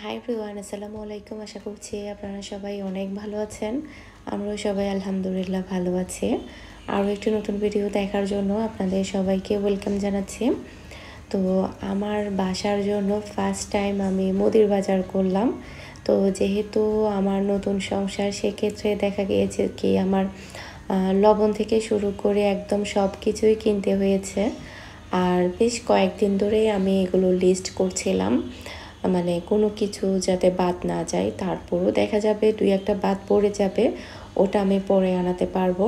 Hi everyone, আসসালামু আলাইকুম। আশা করছি আপনারা সবাই অনেক ভালো আছেন। আমরাও সবাই আলহামদুলিল্লাহ ভালো আছি। আরও একটি নতুন ভিডিও দেখার জন্য আপনাদের সবাইকে ওয়েলকাম জানাচ্ছি। তো আমার বাসার জন্য ফার্স্ট টাইম আমি মুদির বাজার করলাম। তো যেহেতু আমার নতুন সংসার, সেক্ষেত্রে দেখা গিয়েছে কি আমার লবণ থেকে শুরু করে একদম সব কিছুই কিনতে হয়েছে। আর বেশ কয়েকদিন ধরেই আমি এগুলো লিস্ট করছিলাম, মানে কোনো কিছু যাতে বাদ না যায়। তারপরও দেখা যাবে দুই একটা বাদ পড়ে যাবে, ওটা আমি পরে আনাতে পারবো।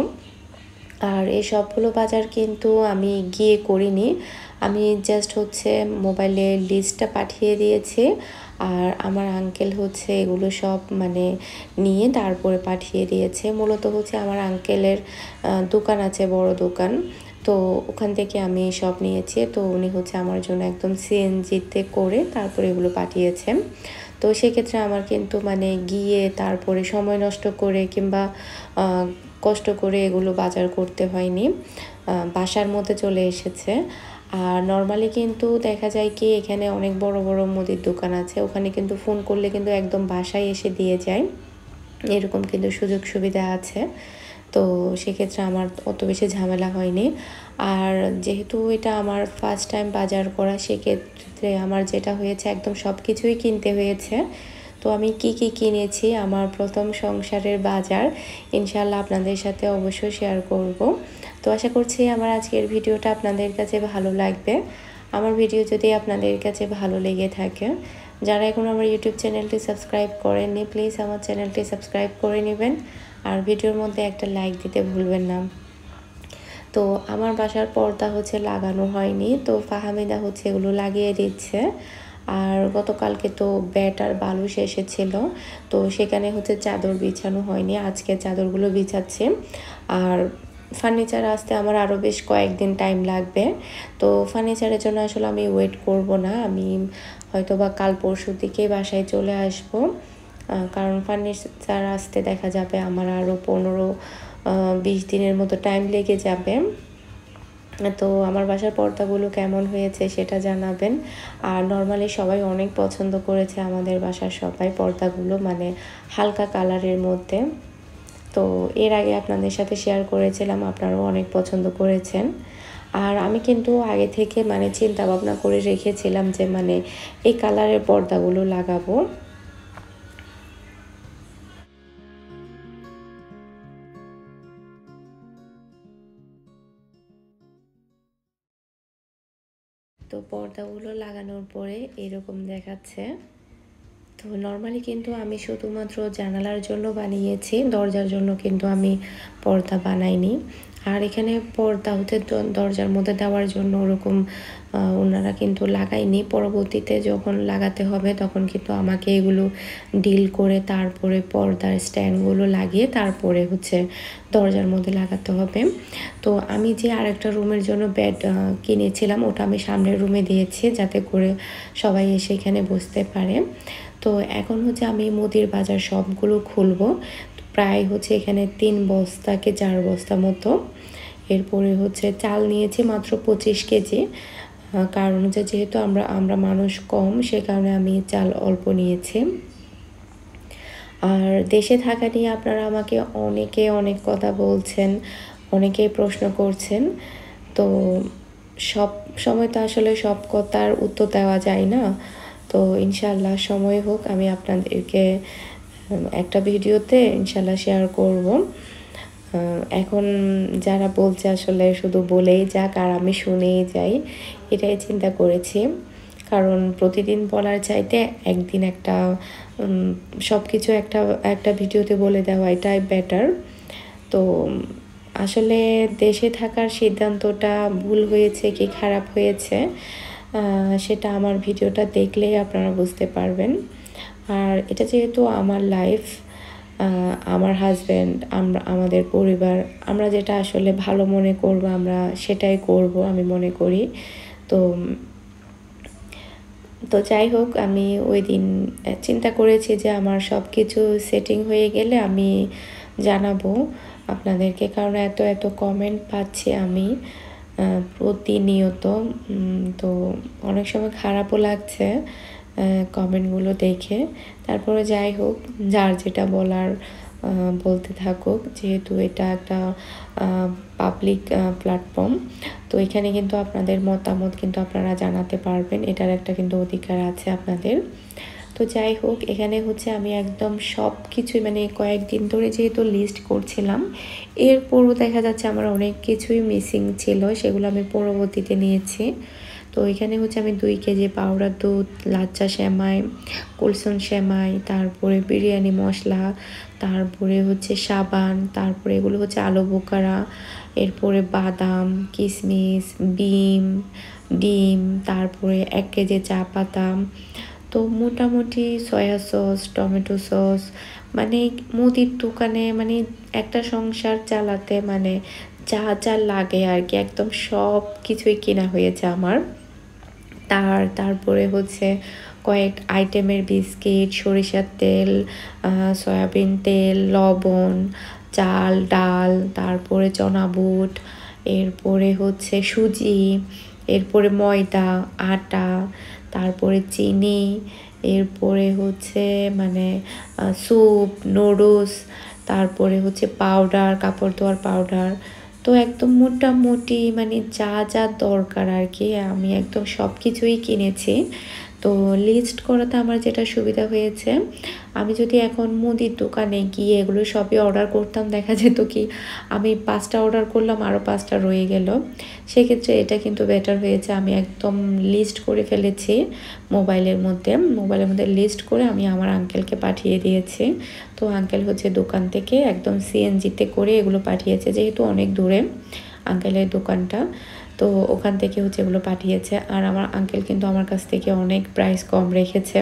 আর এই সবগুলো বাজার কিন্তু আমি গিয়ে করিনি, আমি জাস্ট মোবাইলে লিস্টটা পাঠিয়ে দিয়েছি। আর আমার আঙ্কেল এগুলো সব মানে নিয়ে তারপরে পাঠিয়ে দিয়েছে। মূলত আমার আঙ্কেলের দোকান আছে, বড় দোকান। তো ওখান থেকে আমি সব নিয়েছি। তো উনি আমার জন্য একদম সিএনজিতে করে তারপরে এগুলো পাঠিয়েছেন। তো সেক্ষেত্রে আমার কিন্তু মানে গিয়ে তারপরে সময় নষ্ট করে কিংবা কষ্ট করে এগুলো বাজার করতে হয়নি, বাসার মধ্যে চলে এসেছে। আর নর্মালি কিন্তু দেখা যায় কি এখানে অনেক বড় বড় মুদির দোকান আছে, ওখানে কিন্তু ফোন করলে কিন্তু একদম বাসায় এসে দিয়ে যায়, এরকম কিন্তু সুযোগ সুবিধা আছে। তো সেক্ষেত্রে আমার অত বেশি ঝামেলা হয়নি। আর যেহেতু এটা আমার ফার্স্ট টাইম বাজার করা, সেক্ষেত্রে আমার যেটা হয়েছে একদম সব কিছুই কিনতে হয়েছে। তো আমি কি কি কিনেছি, আমার প্রথম সংসারের বাজার, ইনশাল্লাহ আপনাদের সাথে অবশ্যই শেয়ার করব। তো আশা করছি আমার আজকের ভিডিওটা আপনাদের কাছে ভালো লাগবে। আমার ভিডিও যদি আপনাদের কাছে ভালো লেগে থাকে, যারা এখন আমার ইউটিউব চ্যানেলটি সাবস্ক্রাইব করেননি, প্লিজ আমার চ্যানেলটি সাবস্ক্রাইব করে নেবেন। আর ভিডিওর মধ্যে একটা লাইক দিতে ভুলবেন না। তো আমার বাসার পর্দা লাগানো হয়নি, তো ফাহামিদা এগুলো লাগিয়ে দিচ্ছে। আর গতকালকে তো ব্যাট আর বালুস এসেছিল, তো সেখানে চাদর বিছানো হয়নি, আজকে চাদরগুলো বিছাচ্ছে। আর ফার্নিচার আসতে আমার আরও বেশ কয়েকদিন টাইম লাগবে। তো ফার্নিচারের জন্য আসলে আমি ওয়েট করব না, আমি হয়তো বা কাল পরশুর দিকেই বাসায় চলে আসব। কারণ ফার্নিচার আসতে দেখা যাবে আমার আরও 15-20 দিনের মতো টাইম লেগে যাবে। তো আমার বাসার পর্দাগুলো কেমন হয়েছে সেটা জানাবেন। আর নর্মালি সবাই অনেক পছন্দ করেছে, আমাদের বাসার সবাই পর্দাগুলো, মানে হালকা কালারের মধ্যে। তো এর আগে আপনাদের সাথে শেয়ার করেছিলাম, আপনারাও অনেক পছন্দ করেছেন। আর আমি কিন্তু আগে থেকে মানে চিন্তা ভাবনা করে রেখেছিলাম যে মানে এই কালারের পর্দাগুলো লাগাবো। তো পর্দাগুলো লাগানোর পরে এরকম দেখাচ্ছে। তো নর্মালি কিন্তু আমি শুধুমাত্র জানালার জন্য বানিয়েছি, দরজার জন্য কিন্তু আমি পর্দা বানাইনি। আর এখানে পর্দা দরজার মধ্যে দেওয়ার জন্য ওরকম ওনারা কিন্তু লাগায়নি। পরবর্তীতে যখন লাগাতে হবে তখন কিন্তু আমাকে এগুলো ডিল করে তারপরে পর্দার স্ট্যান্ডগুলো লাগিয়ে তারপরে দরজার মধ্যে লাগাতে হবে। তো আমি যে আরেকটা রুমের জন্য বেড কিনেছিলাম, ওটা আমি সামনের রুমে দিয়েছি যাতে করে সবাই এসে এখানে বসতে পারে। তো এখন আমি মুদির বাজার সবগুলো খুলবো। প্রায় এখানে 3 বস্তা কি 4 বস্তা মতো। এরপরে চাল নিয়েছি মাত্র 25 কেজি, কারণ যেহেতু আমরা মানুষ কম, সে কারণে আমি চাল অল্প নিয়েছি। আর দেশে থাকা নিয়ে আপনারা আমাকে অনেক কথা বলছেন, অনেকেই প্রশ্ন করছেন। তো সব সময় তো আসলে সব কথার উত্তর দেওয়া যায় না। তো ইনশাল্লাহ সময় হোক, আমি আপনাদেরকে একটা ভিডিওতে ইনশাল্লাহ শেয়ার করব। এখন যারা বলছে আসলে শুধু বলেই যাক আর আমি শুনেই যাই, এটাই চিন্তা করেছি। কারণ প্রতিদিন বলার চাইতে একদিন একটা সব কিছু একটা ভিডিওতে বলে দেওয়া, এটাই বেটার। তো আসলে দেশে থাকার সিদ্ধান্তটা ভুল হয়েছে কি খারাপ হয়েছে, সেটা আমার ভিডিওটা দেখলেই আপনারা বুঝতে পারবেন। আর এটা যেহেতু আমার লাইফ, আমার হাজব্যান্ড, আমাদের পরিবার, আমরা যেটা আসলে ভালো মনে করব আমরা সেটাই করব, আমি মনে করি। তো তো যাই হোক, আমি ওই দিন চিন্তা করেছি যে আমার সব কিছু সেটিং হয়ে গেলে আমি জানাবো আপনাদেরকে, কারণ এত কমেন্ট পাচ্ছি আমি প্রতিনিয়ত। তো অনেক সময় খারাপও লাগছে কমেন্টগুলো দেখে। তারপরে যাই হোক, যার যেটা বলার বলতে থাকুক, যেহেতু এটা একটা পাবলিক প্ল্যাটফর্ম। তো এখানে কিন্তু আপনাদের মতামত কিন্তু আপনারা জানাতে পারবেন, এটার একটা কিন্তু অধিকার আছে আপনাদের। তো যাই হোক, এখানে হচ্ছে আমি একদম সব কিছুই মানে কয়েকদিন ধরে যেহেতু লিস্ট করছিলাম, এরপরও দেখা যাচ্ছে আমার অনেক কিছুই মিসিং ছিল, সেগুলো আমি পরবর্তীতে নিয়েছি। তো এখানে হচ্ছে আমি 2 কেজি পাউডার দুধ, লাচ্চা সেমাই, কুলসন সেমাই, তারপরে বিরিয়ানি মশলা, তারপরে হচ্ছে সাবান, তারপরে এগুলো হচ্ছে আলু বোখারা, এরপরে বাদাম, কিশমিশ, ডিম, তারপরে 1 কেজি চা পাতা। তো মোটামুটি সয়া সস, টমেটো সস, মানে মুদির দোকানে মানে একটা সংসার চালাতে মানে যা যা লাগে আর কি, একদম সব কিছুই কেনা হয়েছে আমার। তারপরে হচ্ছে কয়েক আইটেমের বিস্কিট, সরিষার তেল, সয়াবিন তেল, লবণ, চাল, ডাল, তারপরে চনা বুট, এরপরে হচ্ছে সুজি, এরপরে ময়দা, আটা, তারপরে চিনি, এরপরে হচ্ছে মানে স্যুপ, নুডলস, তারপরে হচ্ছে পাউডার, কাপড় ধোয়ার পাউডার। তো একদম মোটামুটি মানে যা যা দরকার আর কি, আমি একদম সব কিছুই কিনেছি। তো লিস্ট করাতে আমার যেটা সুবিধা হয়েছে, আমি যদি এখন মুদির দোকানে গিয়ে এগুলো সবই অর্ডার করতাম, দেখা যেত কি আমি 5টা অর্ডার করলাম, আরও 5টা রয়ে গেল। সেক্ষেত্রে এটা কিন্তু বেটার হয়েছে, আমি একদম লিস্ট করে ফেলেছি মোবাইলের মধ্যে লিস্ট করে আমি আমার আঙ্কেলকে পাঠিয়ে দিয়েছি। তো আঙ্কেল হচ্ছে দোকান থেকে একদম সিএনজিতে করে এগুলো পাঠিয়েছে, যেহেতু অনেক দূরে আঙ্কেলের দোকানটা, তো ওখান থেকে হচ্ছে এগুলো পাঠিয়েছে। আর আমার আঙ্কেল কিন্তু আমার কাছ থেকে অনেক প্রাইস কম রেখেছে।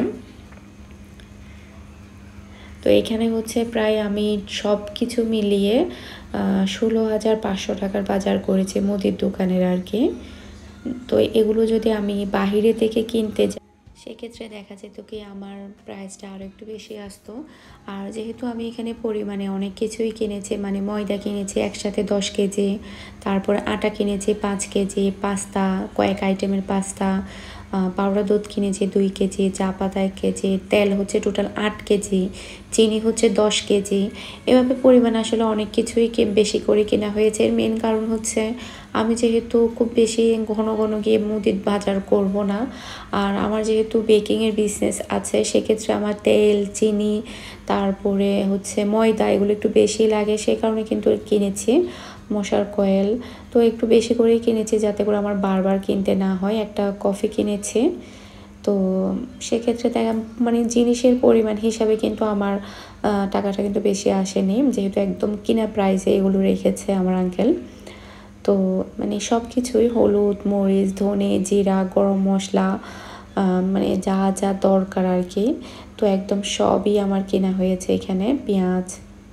তো এখানে হচ্ছে প্রায় আমি সব কিছু মিলিয়ে 16,500 টাকার বাজার করেছি মুদির দোকানের আর কি। তো এগুলো যদি আমি বাহিরে থেকে কিনতে যাই, সেক্ষেত্রে দেখা যেত কি আমার প্রাইসটা আরও একটু বেশি আসতো। আর যেহেতু আমি এখানে পরিমাণে অনেক কিছুই কিনেছি, মানে ময়দা কিনেছি একসাথে 10 কেজি, তারপরে আটা কিনেছি 5 কেজি, পাস্তা, কয়েক আইটেমের পাস্তা, পাউডার দুধ কিনেছি 2 কেজি, চা পাতা 1 কেজি, তেল হচ্ছে টোটাল 8 কেজি, চিনি হচ্ছে 10 কেজি। এভাবে পরিমাণ আসলে অনেক কিছুই বেশি করে কেনা হয়েছে। এর মেন কারণ হচ্ছে আমি যেহেতু খুব বেশি ঘন ঘন গিয়ে মুদির বাজার করব না, আর আমার যেহেতু বেকিংয়ের বিজনেস আছে, সেক্ষেত্রে আমার তেল, চিনি, তারপরে হচ্ছে ময়দা এগুলো একটু বেশি লাগে, সেই কারণে কিন্তু কিনেছি মশার কয়েল। তো একটু বেশি করেই কিনেছি যাতে করে আমার বারবার কিনতে না হয়। একটা কফি কিনেছি। তো সেক্ষেত্রে দেখা মানে জিনিসের পরিমাণ হিসাবে কিন্তু আমার টাকাটা কিন্তু বেশি আসেনি, যেহেতু একদম কিনা প্রাইসে এগুলো রেখেছে আমার আঙ্কেল। তো মানে সব কিছুই হলুদ, মরিচ, ধনে, জিরা, গরম মশলা, মানে যা যা দরকার আর কি, তো একদম সবই আমার কেনা হয়েছে এখানে। পেঁয়াজ,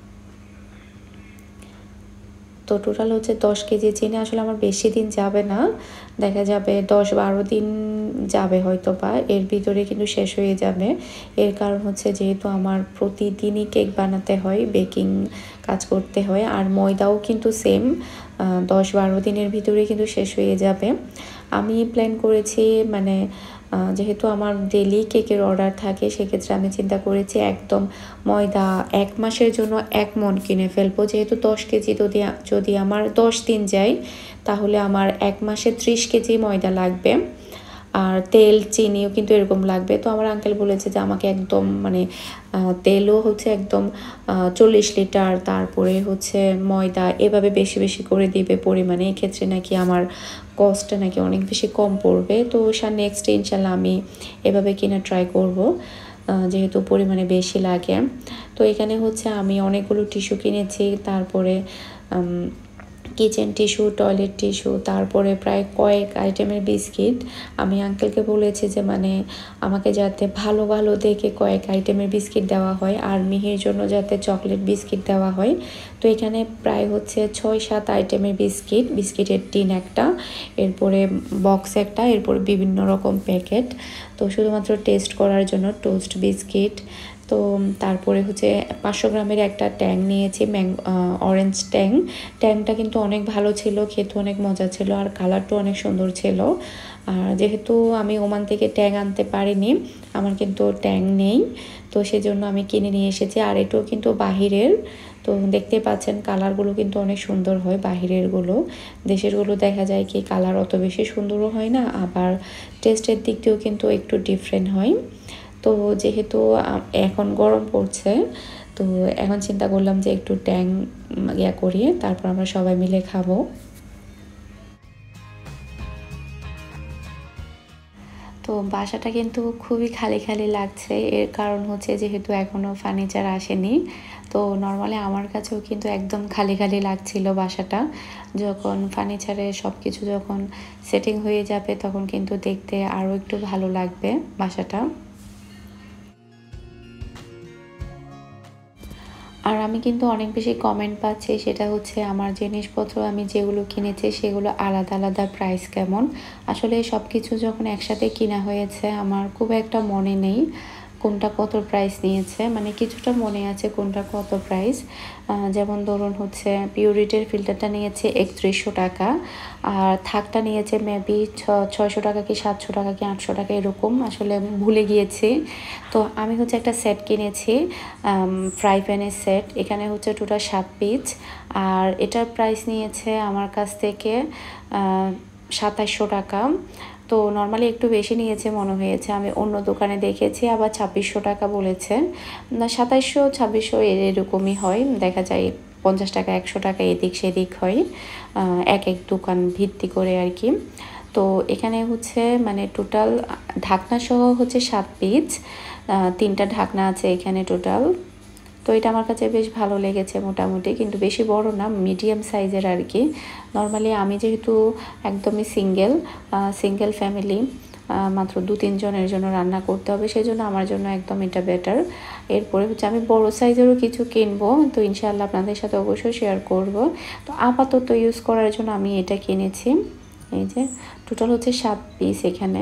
তো টোটাল হচ্ছে 10 কেজি চিনি। আসলে আমার বেশি দিন যাবে না, দেখা যাবে 10-12 দিন যাবে হয়তো, বা এর ভিতরে কিন্তু শেষ হয়ে যাবে। এর কারণ হচ্ছে যেহেতু আমার প্রতিদিনই কেক বানাতে হয়, বেকিং কাজ করতে হয়, আর ময়দাও কিন্তু সেম 10-12 দিনের ভিতরে কিন্তু শেষ হয়ে যাবে। আমি প্ল্যান করেছি মানে যেহেতু আমার ডেলি কেকের অর্ডার থাকে, সেক্ষেত্রে আমি চিন্তা করেছি একদম ময়দা 1 মাসের জন্য 1 মণ কিনে ফেলবো। যেহেতু 10 কেজি যদি আমার 10 দিন যায়, তাহলে আমার 1 মাসে 30 কেজি ময়দা লাগবে, আর তেল, চিনিও কিন্তু এরকম লাগবে। তো আমার আঙ্কেল বলেছে যে আমাকে একদম মানে তেলও হচ্ছে একদম 40 লিটার, তারপরে হচ্ছে ময়দা এভাবে বেশি বেশি করে দিবে পরিমাণে। এক্ষেত্রে নাকি আমার কস্টটা নাকি অনেক বেশি কম পড়বে। তো নেক্সট ইনশাল্লাহ আমি এভাবে কিনা ট্রাই করব, যেহেতু পরিমাণে বেশি লাগে। তো এখানে হচ্ছে আমি অনেকগুলো টিস্যু কিনেছি, তারপরে কিচেন টিস্যু, টয়লেট টিস্যু, তারপরে প্রায় কয়েক আইটেমের বিস্কিট। আমি আঙ্কেলকে বলেছি যে মানে আমাকে যাতে ভালো ভালো দেখে কয়েক আইটেমের বিস্কিট দেওয়া হয়, আর মিহির জন্য যাতে চকলেট বিস্কিট দেওয়া হয়। তো এখানে প্রায় হচ্ছে 6-7 আইটেমের বিস্কিটের টিন একটা, এরপরে বক্স একটা, এরপরে বিভিন্ন রকম প্যাকেট। তো শুধুমাত্র টেস্ট করার জন্য টোস্ট বিস্কিট। তো তারপরে হচ্ছে 500 গ্রামের একটা ট্যাং নিয়েছি, অরেঞ্জ ট্যাংটা কিন্তু অনেক ভালো ছিল, খেতে অনেক মজা ছিল, আর কালারটাও অনেক সুন্দর ছিল। আর যেহেতু আমি ওমান থেকে ট্যাং আনতে পারিনি, আমার কিন্তু ট্যাং নেই, তো সেজন্য আমি কিনে নিয়ে এসেছি। আর এটাও কিন্তু বাহিরের, তো দেখতে পাচ্ছেন কালারগুলো কিন্তু অনেক সুন্দর হয় বাহিরেরগুলো। দেশেরগুলো দেখা যায় কি কালার অত বেশি সুন্দরও হয় না, আবার টেস্টের দিক দিয়েও কিন্তু একটু ডিফারেন্ট হয়। তো যেহেতু এখন গরম পড়ছে, তো এখন চিন্তা করলাম যে একটু ট্যাং করিয়ে তারপর আমরা সবাই মিলে খাবো। তো বাসাটা কিন্তু খুবই খালি খালি লাগছে, এর কারণ হচ্ছে যেহেতু এখনও ফার্নিচার আসেনি। তো নর্মালি আমার কাছেও কিন্তু একদম খালি খালি লাগছিল বাসাটা। যখন ফার্নিচারে সব কিছু যখন সেটিং হয়ে যাবে তখন কিন্তু দেখতে আরও একটু ভালো লাগবে বাসাটা। আর আমি কিন্তু অনেক বেশি কমেন্ট পাচ্ছি, সেটা হচ্ছে আমার জিনিসপত্র আমি যেগুলো কিনেছি সেগুলো আলাদা আলাদা প্রাইস কেমন। আসলে সব কিছু যখন একসাথে কিনা হয়েছে আমার খুব একটা মনে নেই কোনটা কত প্রাইস নিয়েছে, মানে কিছুটা মনে আছে কোনটা কত প্রাইস। যেমন ধরুন হচ্ছে পিউরিটির ফিল্টারটা নিয়েছে 3100 টাকা, আর থাকটা নিয়েছে মেবি 600 টাকা কি 700 টাকা কি 800 টাকা এরকম, আসলে ভুলে গিয়েছি। তো আমি হচ্ছে একটা সেট কিনেছি, ফ্রাই প্যানের সেট। এখানে হচ্ছে টোটাল 7 পিস, আর এটার প্রাইস নিয়েছে আমার কাছ থেকে 2700 টাকা। তো নর্মালি একটু বেশি নিয়েছে মনে হয়েছে, আমি অন্য দোকানে দেখেছি আবার 2600 টাকা বলেছে, না 2700 2600 এরকমই হয়, দেখা যায় 50 টাকা 100 টাকা এদিক সেদিক হয়, এক এক দোকান ভিত্তি করে আর কি। তো এখানে হচ্ছে মানে টোটাল ঢাকনা সহ হচ্ছে 7 পিস, 3টা ঢাকনা আছে এখানে টোটাল। তো এটা আমার কাছে বেশ ভালো লেগেছে মোটামুটি, কিন্তু বেশি বড় না, মিডিয়াম সাইজের আর কি। নর্মালি আমি যেহেতু একদমই সিঙ্গেল ফ্যামিলি, মাত্র 2-3 জনের জন্য রান্না করতে হবে, সেই জন্য আমার জন্য একদম এটা বেটার। এরপরে হচ্ছে আমি বড় সাইজেরও কিছু কিনবো, তো ইনশাআল্লাহ আপনাদের সাথে অবশ্যই শেয়ার করব। তো আপাতত ইউজ করার জন্য আমি এটা কিনেছি। এই যে টোটাল হচ্ছে 7 পিস এখানে।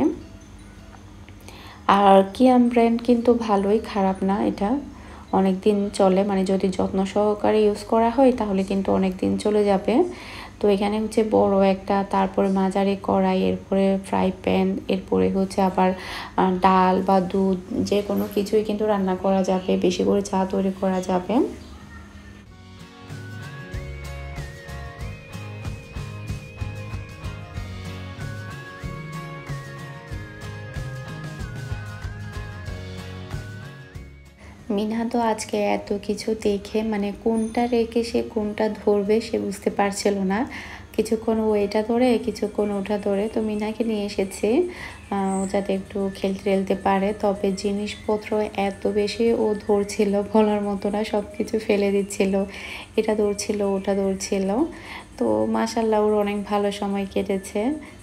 আর কিয়াম ব্র্যান্ড কিন্তু ভালোই, খারাপ না, এটা অনেক দিন চলে, মানে যদি যত্ন সহকারে ইউজ করা হয় তাহলে কিন্তু অনেক দিন চলে যাবে। তো এখানে হচ্ছে বড় একটা, তারপরে মাঝারি কড়াই, এরপরে ফ্রাই প্যান, এরপরে হচ্ছে আবার ডাল বা দুধ যে কোনো কিছুই কিন্তু রান্না করা যাবে, বেশি করে চা তৈরি করা যাবে। মিনহা তো আজকে এত কিছু দেখে মানে কোনটা রেখে সে কোনটা ধরবে সে বুঝতে পারছিল না। কিছুক্ষণ ও এটা ধরে, কিছুক্ষণ ওটা ধরে। তো মিনহাকে নিয়ে এসেছি ও যাতে একটু খেলতে টেলতে পারে। তবে জিনিসপত্র এত বেশি ও ধরছিল বলার মতো না, সব কিছু ফেলে দিচ্ছিল, এটা ধরছিল ওটা ধরছিল। তো মাশাআল্লাহ ওর অনেক ভালো সময় কেটেছে।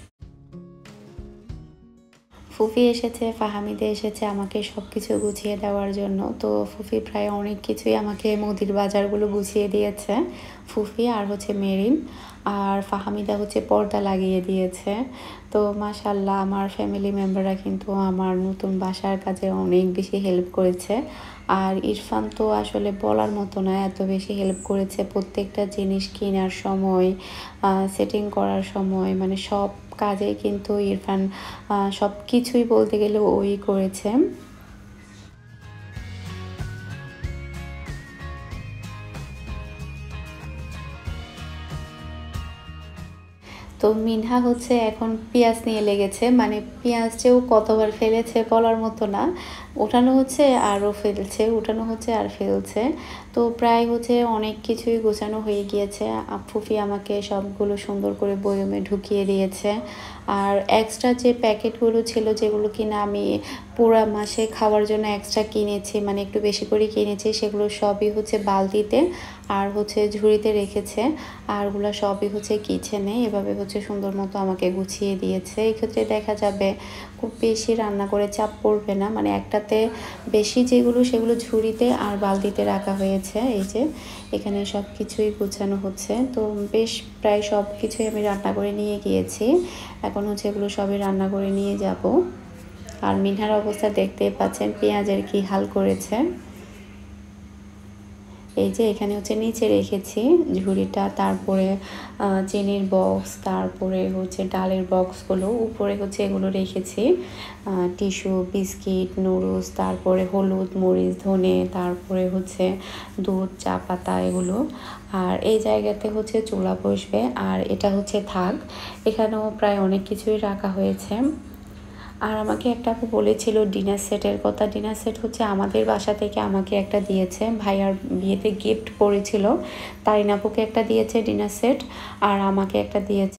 ফুফি এসেছে, ফাহামিদে এসেছে আমাকে সব কিছু গুছিয়ে দেওয়ার জন্য। তো ফুফি প্রায় অনেক কিছুই আমাকে মুদির বাজারগুলো গুছিয়ে দিয়েছে, ফুফি আর হচ্ছে মেরিন। আর ফাহামিদা হচ্ছে পর্দা লাগিয়ে দিয়েছে। তো মাশাআল্লাহ আমার ফ্যামিলি মেম্বাররা কিন্তু আমার নতুন বাসার কাজে অনেক বেশি হেল্প করেছে। আর ইরফান তো আসলে বলার মতো না, এত বেশি হেল্প করেছে প্রত্যেকটা জিনিস কেনার সময়, সেটিং করার সময়, মানে সব কাজে কিন্তু ইরফান সব কিছুই বলতে গেলে ওই করেছে। তো মিনহা হচ্ছে এখন পেঁয়াজ নিয়ে লেগেছে, মানে পেঁয়াজ যেও কতবার ফেলেছে বলার মতো না, ওঠানো হচ্ছে আরও ফেলছে, উঠানো হচ্ছে আর ফেলছে। তো প্রায় হচ্ছে অনেক কিছুই গোছানো হয়ে গিয়েছে, ফুফি আমাকে সবগুলো সুন্দর করে বয়মে ঢুকিয়ে দিয়েছে। আর এক্সট্রা যে প্যাকেটগুলো ছিল যেগুলো কিনা আমি পুরা মাসে খাওয়ার জন্য এক্সট্রা কিনেছি, মানে একটু বেশি করে কিনেছি, সেগুলো সবই হচ্ছে বালতিতে আর হচ্ছে ঝুড়িতে রেখেছে। আরগুলো সবই হচ্ছে কিচেনে, এভাবে হচ্ছে সুন্দর মতো আমাকে গুছিয়ে দিয়েছে। এক্ষেত্রে দেখা যাবে খুব বেশি রান্না করে চাপ পড়বে না, মানে একটাতে বেশি যেগুলো সেগুলো ঝুড়িতে আর বালতিতে রাখা হয়েছে। এই যে এখানে সব কিছুই গুছানো হচ্ছে। তো বেশ প্রায় সব কিছুই আমি রান্না করে নিয়ে গিয়েছি, এখন হচ্ছে এগুলো সবই রান্না করে নিয়ে যাব। আর মিনহার অবস্থা দেখতেই পাচ্ছেন, পেঁয়াজের কি হাল করেছে। এই যে এখানে হচ্ছে নিচে রেখেছি ঝুড়িটা, তারপরে চিনির বক্স, তারপরে হচ্ছে ডালের বক্সগুলো উপরে হচ্ছে এগুলো রেখেছি, টিস্যু, বিস্কিট, নুডলস, তারপরে হলুদ, মরিচ, ধনে, তারপরে হচ্ছে দুধ, চা পাতা এগুলো। আর এই জায়গাতে হচ্ছে চুলা বসবে, আর এটা হচ্ছে থাক। এখানেও প্রায় অনেক কিছুই রাখা হয়েছে। আর আমাকে একটা আপু বলেছিল ডিনার সেটের কথা। ডিনার সেট হচ্ছে আমাদের বাসা থেকে আমাকে একটা দিয়েছে, ভাইয়ার বিয়েতে গিফট করেছিল। তারিন আপুকে একটা দিয়েছে ডিনার সেট, আর আমাকে একটা দিয়েছে।